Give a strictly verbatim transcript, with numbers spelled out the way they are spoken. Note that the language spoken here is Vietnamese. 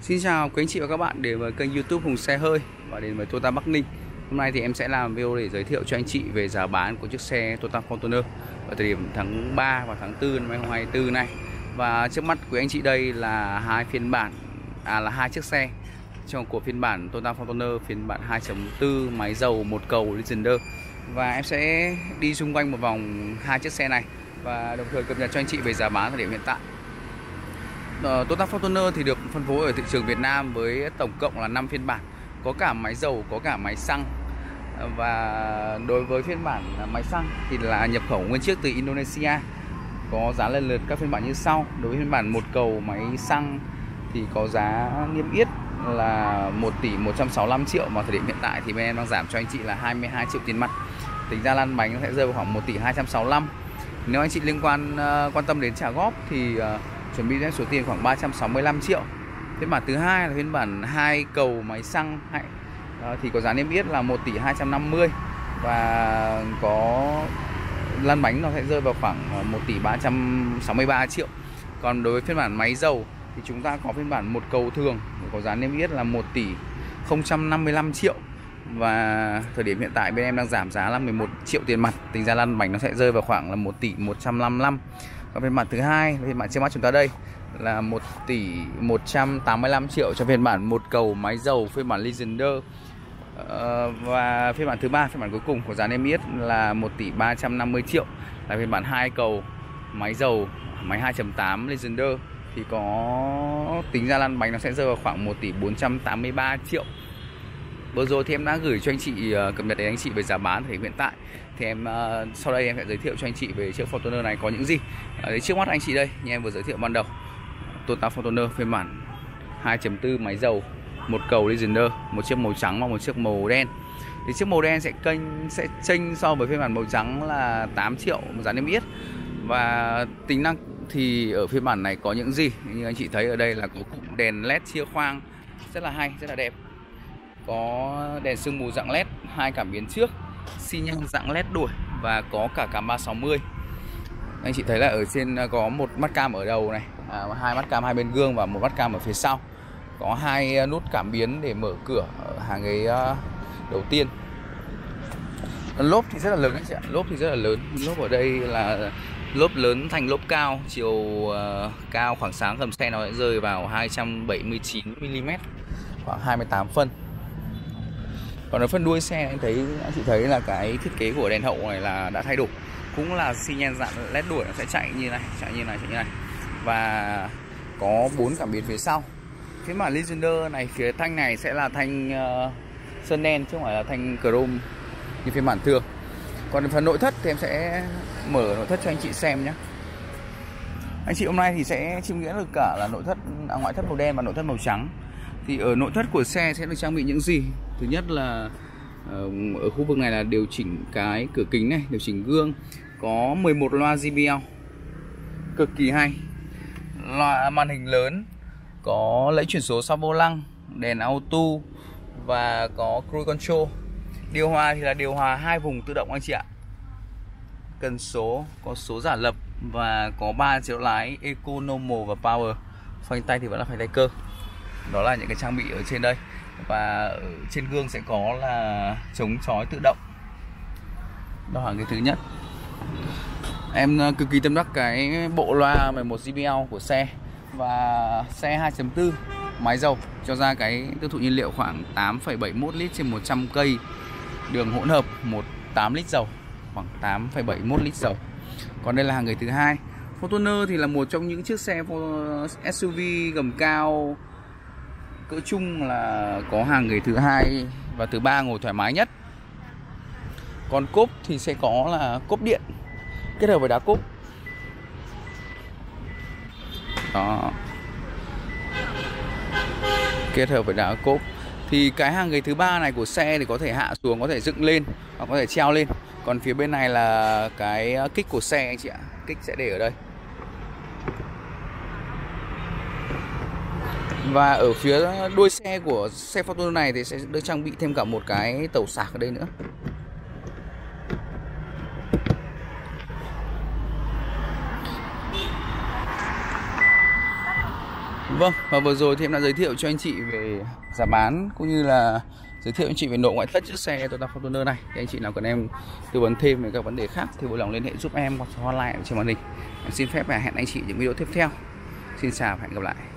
Xin chào quý anh chị và các bạn đến với kênh YouTube Hùng Xe Hơi và đến với Toyota Bắc Ninh. Hôm nay thì em sẽ làm video để giới thiệu cho anh chị về giá bán của chiếc xe Toyota Fortuner ở thời điểm tháng ba và tháng tư năm hai nghìn không trăm hai mươi tư này. Và trước mắt của anh chị đây là hai phiên bản à là hai chiếc xe trong của phiên bản Toyota Fortuner phiên bản hai chấm bốn máy dầu một cầu Legender. Và em sẽ đi xung quanh một vòng hai chiếc xe này và đồng thời cập nhật cho anh chị về giá bán thời điểm hiện tại. Uh, Toyota Fortuner thì được phân phối ở thị trường Việt Nam với tổng cộng là năm phiên bản, có cả máy dầu, có cả máy xăng. Và đối với phiên bản máy xăng thì là nhập khẩu nguyên chiếc từ Indonesia, có giá lần lượt các phiên bản như sau. Đối với phiên bản một cầu máy xăng thì có giá niêm yết là một tỷ một trăm sáu mươi lăm triệu, mà thời điểm hiện tại thì bên em đang giảm cho anh chị là hai mươi hai triệu tiền mặt. Tính ra lăn bánh nó sẽ rơi vào khoảng một tỷ hai trăm sáu mươi lăm. Nếu anh chị liên quan uh, quan tâm đến trả góp thì uh, chuẩn bị ra số tiền khoảng ba trăm sáu mươi lăm triệu. Phiên bản thứ hai là phiên bản hai cầu máy xăng à, thì có giá niêm yết là một tỷ hai trăm năm mươi và có lăn bánh nó sẽ rơi vào khoảng một tỷ ba trăm sáu mươi ba triệu. Còn đối với phiên bản máy dầu thì chúng ta có phiên bản một cầu thường có giá niêm yết là một tỷ không trăm năm mươi lăm triệu, và thời điểm hiện tại bên em đang giảm giá là mười một triệu tiền mặt. Tính ra lăn bánh nó sẽ rơi vào khoảng là một tỷ một trăm năm mươi lăm. Và phiên bản thứ hai, phiên bản trước mắt chúng ta đây là một tỷ một trăm tám mươi lăm triệu cho phiên bản một cầu máy dầu phiên bản Legender. ờ, Và phiên bản thứ ba, phiên bản cuối cùng có giá niêm yết là một tỷ ba trăm năm mươi triệu, là phiên bản hai cầu máy dầu máy hai chấm tám Legender, thì có tính ra lăn bánh nó sẽ rơi vào khoảng một tỷ bốn trăm tám mươi ba triệu. Vừa rồi thì em đã gửi cho anh chị cập nhật đến anh chị về giá bán thì hiện tại. Thì em uh, sau đây em sẽ giới thiệu cho anh chị về chiếc Fortuner này có những gì. uh, Trước mắt anh chị đây, như em vừa giới thiệu ban đầu, Toyota Fortuner phiên bản hai chấm bốn máy dầu một cầu Legender, một chiếc màu trắng và một chiếc màu đen. Thì chiếc màu đen sẽ kênh sẽ chênh so với phiên bản màu trắng là tám triệu giá niêm yết. Và tính năng thì ở phiên bản này có những gì? Như anh chị thấy ở đây là có cụm đèn led chia khoang rất là hay, rất là đẹp. Có đèn sương mù dạng led, hai cảm biến trước, xi nhan dạng led đuổi và có cả cam ba sáu mươi. Anh chị thấy là ở trên có một mắt cam ở đầu này, à, hai mắt cam hai bên gương và một mắt cam ở phía sau. Có hai nút cảm biến để mở cửa ở hàng ghế đầu tiên. Lốp thì rất là lớn anh chị ạ, lốp thì rất là lớn. Lốp ở đây là lốp lớn thành lốp cao, chiều uh, cao khoảng sáng gầm xe nó sẽ rơi vào hai trăm bảy mươi chín mi li mét, khoảng hai mươi tám phân. Còn ở phần đuôi xe anh thấy anh chị thấy là cái thiết kế của đèn hậu này là đã thay đổi, cũng là xi nhan dạng led đuổi, nó sẽ chạy như này, chạy như này, chạy như này, và có bốn cảm biến phía sau. Phiên bản Legender này phía thanh này sẽ là thanh uh, sơn đen chứ không phải là thanh chrome như phiên bản thường. Còn phần nội thất thì em sẽ mở nội thất cho anh chị xem nhé. Anh chị hôm nay thì sẽ chiêm nghĩa được cả là nội thất à, ngoại thất màu đen và nội thất màu trắng. Thì ở nội thất của xe sẽ được trang bị những gì? Thứ nhất là ở khu vực này là điều chỉnh cái cửa kính này, điều chỉnh gương, có mười một loa gi bê lờ cực kỳ hay, loa màn hình lớn, có lẫy chuyển số sau vô lăng, đèn auto và có cruise control. Điều hòa thì là điều hòa hai vùng tự động anh chị ạ. Cần số có số giả lập và có ba chế độ lái Eco, Normal và Power. Phanh tay thì vẫn là phanh tay cơ. Đó là những cái trang bị ở trên đây. Và ở trên gương sẽ có là chống chói tự động. Đó là cái thứ nhất. Em cực kỳ tâm đắc cái bộ loa mười một gi bê lờ của xe. Và xe hai chấm bốn máy dầu cho ra cái tiêu thụ nhiên liệu khoảng tám phẩy bảy mươi mốt lít trên một trăm cây đường hỗn hợp, một tám lít dầu, khoảng tám phẩy bảy mươi mốt lít dầu. Còn đây là hàng ghế thứ hai. Fortuner thì là một trong những chiếc xe ét u vê gầm cao cỡ trung là có hàng ghế thứ hai và thứ ba ngồi thoải mái nhất. Còn cốp thì sẽ có là cốp điện kết hợp với đá cốp. Đó. Kết hợp với đá cốp. Thì cái hàng ghế thứ ba này của xe thì có thể hạ xuống, có thể dựng lên hoặc có thể treo lên. Còn phía bên này là cái kích của xe anh chị ạ. Kích sẽ để ở đây. Và ở phía đuôi xe của xe Fortuner này thì sẽ được trang bị thêm cả một cái tẩu sạc ở đây nữa. Vâng, và vừa rồi thì em đã giới thiệu cho anh chị về giá bán cũng như là giới thiệu anh chị về nội ngoại thất chiếc xe Toyota Fortuner này. Thì anh chị nào cần em tư vấn thêm về các vấn đề khác thì vui lòng liên hệ giúp em qua số hotline ở trên màn hình. Em xin phép và hẹn anh chị những video tiếp theo. Xin chào và hẹn gặp lại.